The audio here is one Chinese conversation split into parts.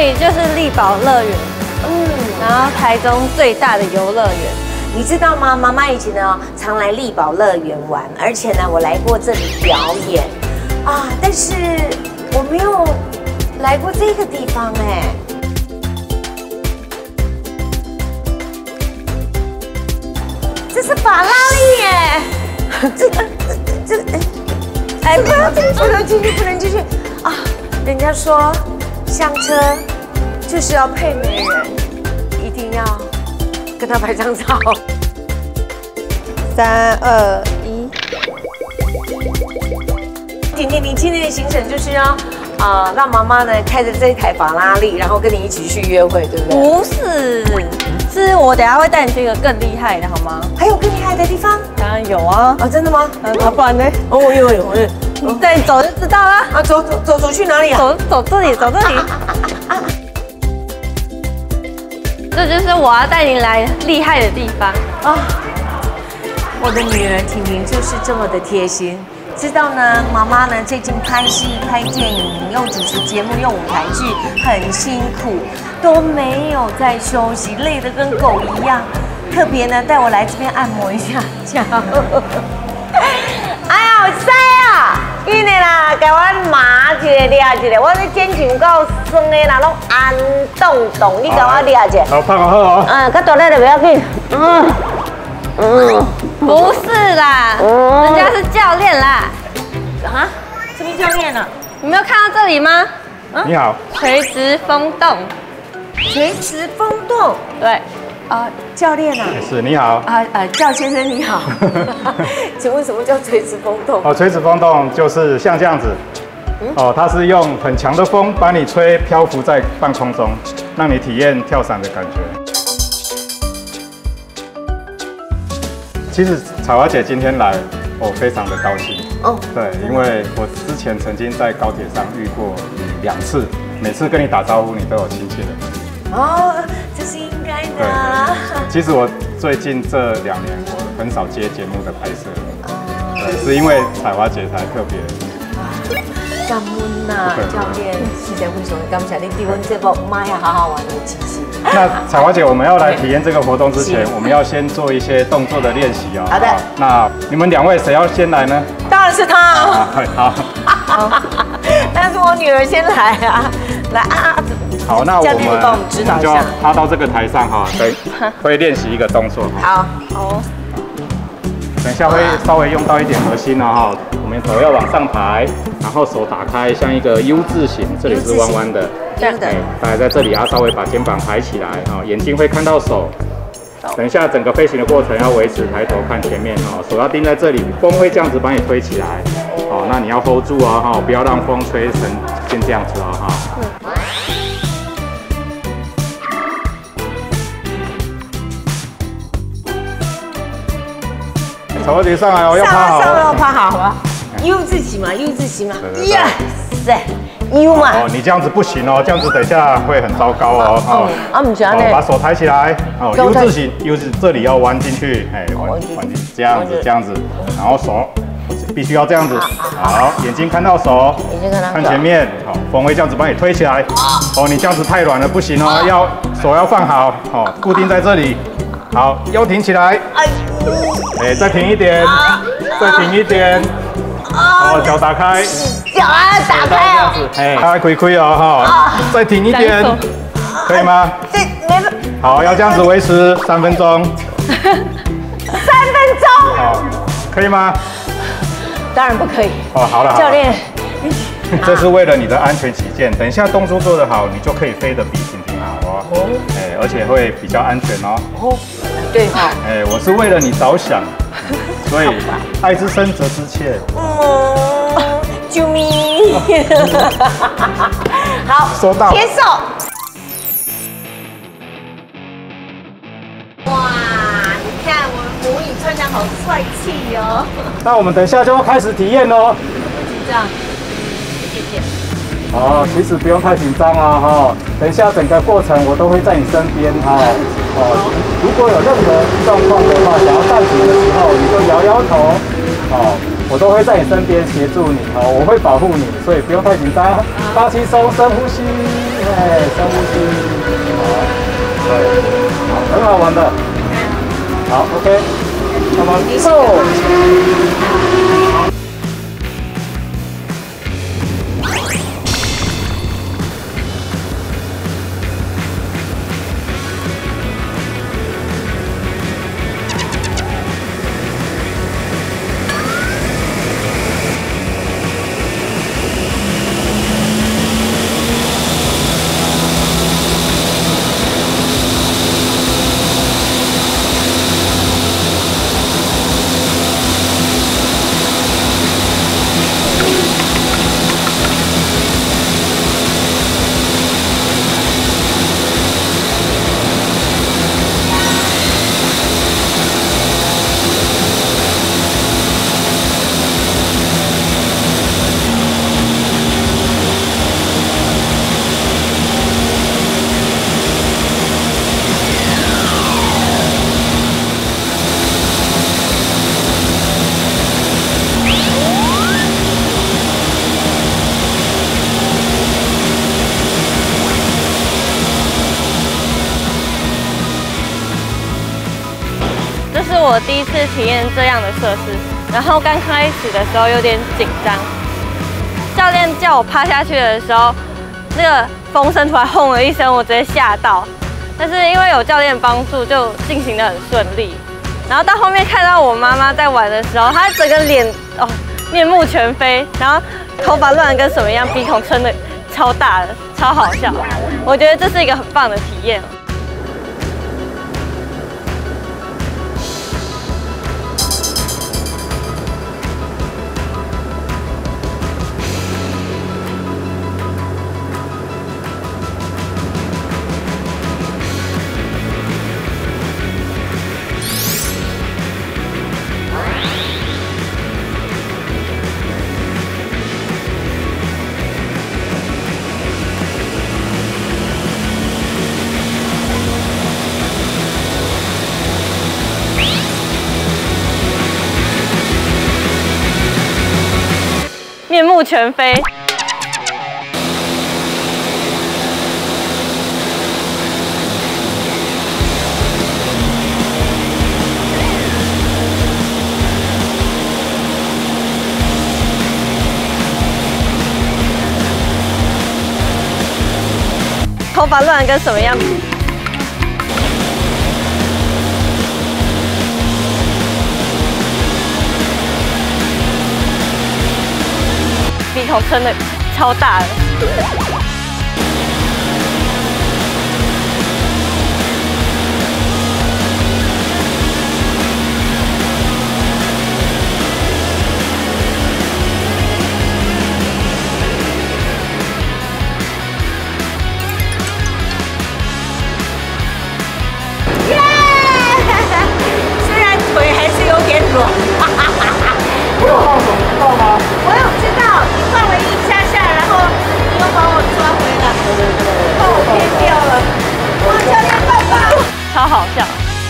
里就是力宝乐园，然后台中最大的游乐园。 你知道吗？妈妈以前呢常来力宝乐园玩，而且呢我来过这里表演啊，但是我没有来过这个地方哎。这是法拉利耶！这哎，不要进去，不能进去，不能进去啊！人家说香车就是要配美人，一定要跟他拍张照。 3、2、1。 婷婷，你今天的行程就是要让妈妈呢开着这一台法拉利，然后跟你一起去约会，对不对？ 不是，是我等下会带你去一个更厉害的，好吗？ 还有更厉害的地方？ 当然有啊。 啊，真的吗？ 不然呢？ 哦，有。 你带你走就知道啦。 啊，走去哪里啊？ 走这里。这就是我要带你来厉害的地方啊！我的女儿婷婷就是这么的贴心，知道呢，妈妈呢最近拍戏、拍电影、又主持节目、又舞台剧，很辛苦，都没有在休息，累得跟狗一样。特别呢带我来这边按摩一下脚。哎呀，有塞啊！因为啦，给我麻一个抓一个，我这肩颈够酸的啦，拢安动，你给我抓一下。 好胖好哦。 较大力就不要紧。 不是啦，人家是教练啦。 啊？什么教练啊？ 你没有看到这里吗？ 你好。 垂直风洞。 垂直风洞。 对。 教练啊。 是，你好。 赵先生你好。请问什么叫垂直风洞？ 哦，垂直风洞就是像这样子。哦，它是用很强的风把你吹漂浮在半空中，让你体验跳伞的感觉。其实彩华姐今天来，我非常的高兴。哦，对，因为我之前曾经在高铁上遇过你2次，每次跟你打招呼，你都有亲切的。 哦，这是应该的啊。 其实我最近这2年，我很少接节目的拍摄，对，是因为彩华姐才特别。 感恩呐，教练，实在非常感谢你对我这部妈呀好好玩的支持。 那彩华姐，我们要来体验这个活动之前，我们要先做一些动作的练习哦。 好的。 那你们2位谁要先来呢？ 当然是他。 好。 但是我女儿先来啊，来啊。 好，那我们帮我们指导一下。 趴到这个台上哈，对，会练习一个动作。 好。 等一下会稍微用到一点核心哦哈，我们手要往上抬，然后手打开，像一个 U 字形，这里是弯弯的。 对的。 大概在这里要稍微把肩膀抬起来啊，眼睛会看到手。等一下整个飞行的过程要维持抬头看前面哦，手要定在这里，风会这样子把你推起来。哦，那你要 hold 住哦哈，不要让风吹成变这样子哦哈。彩华姐上来哦，要趴好。 上来要趴好，好吧 ？U 字形嘛 ，U 字形嘛。呀塞 ，U 嘛。 哦，你这样子不行哦，这样子等一下会很糟糕哦。 不行把手抬起来。哦 ，U 字形，U 字这里要弯进去，哎，弯进去，这样子，然后手必须要这样子。好，眼睛看到手，看前面。好，风会这样子把你推起来。哦，你这样子太软了，不行哦，手要放好，哦，固定在这里。好，腰挺起来。哎，再挺一点，再挺一点。好，脚打开。 脚打开哦。 哎，开亏哦哈，再挺一点，可以吗？好，要这样子维持3分钟。 3分钟。 好，可以吗？ 当然不可以。 哦，好了， 教练。 这是为了你的安全起见，等一下动作做得好，你就可以飞得比婷婷好哦。哎，而且会比较安全哦。 对哈。 哎，我是为了你着想，所以爱之深责之切。 救命！好， 收到。 接受。哇，你看我的母语穿得好帅气哦。 那我们等一下就要开始体验喽。 紧张，谢谢。 哦，其实不用太紧张啊哈，等一下整个过程我都会在你身边哈。哦，如果有任何状况的话，想要暂停的时候，你就摇摇头。哦， 我都会在你身边协助你哦，我会保护你，所以不用太紧张，发轻松，深呼吸，深呼吸，好，对，好，很好玩的，好 ，OK， 那么走。 这是我第一次体验这样的设施，然后刚开始的时候有点紧张。教练叫我趴下去的时候，那个风声突然轰了一声，我直接吓到。但是因为有教练帮助，就进行得很顺利。然后到后面看到我妈妈在玩的时候，她整个脸面目全非，然后头发乱得跟什么一样，鼻孔撑得超大的，超好笑。我觉得这是一个很棒的体验。面目全非。头发乱得跟什么样？鼻孔撑得超大的。 耶！虽然腿还是有点软， 我有放手，知道吗？ 我有知道，你放了一下下，然后你又把我抓回来，把我偏掉了。哇，教练棒棒！ 超好笑。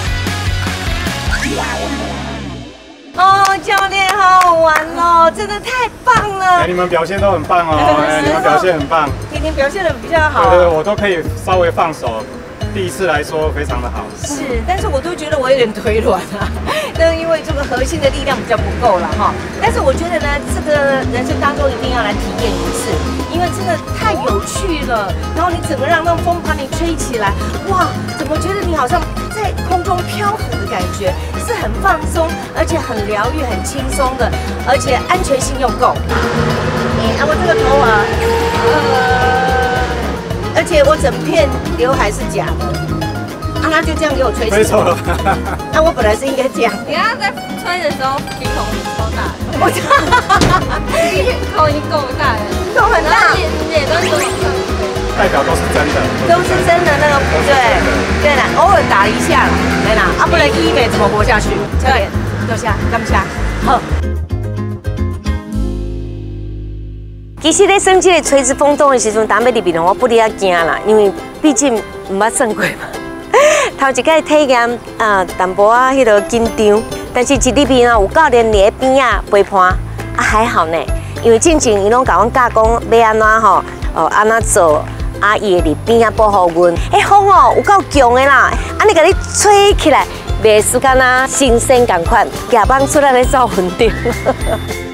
哦，教练好好玩哦，真的太棒了！ 你们表现都很棒哦，你们表现很棒。 婷婷表现的比较好， 对，我都可以稍微放手。第一次来说非常的好， 是，但是我都觉得我有点腿软啊，那因为这个核心的力量比较不够了哈。但是我觉得呢，这个人生当中一定要来体验一次，因为真的太有趣了。然后你整个让那风把你吹起来，哇，怎么觉得你好像在空中漂浮的感觉，是很放松，而且很疗愈、很轻松的，而且安全性又够。我这个头啊，而且我整片刘海是假的，他就这样给我吹起来。 没错。 那我本来是应该这样。 你刚刚在吹的时候，鼻孔超大的， 我鼻孔已经够大了， 都很大， 脸都是往上吹， 代表都是真的， 都是真的那个，对啦，偶尔打一下啦，对啦，不然医美怎么活下去？教练，坐下，干不下，好。其实咧，升这个垂直风洞的时阵，当要入面我不哩啊惊啦，因为毕竟唔捌算过嘛。头一摆体验淡薄仔迄个紧张，但是一入面有教练伫边仔陪伴， 还好呢，因为进前伊拢甲阮教讲要安怎吼，安怎做，伊会伫边仔保护阮。风哦有够强的啦，安尼甲你吹起来，袂输敢若新鲜共款，夜帮出来咧走云顶。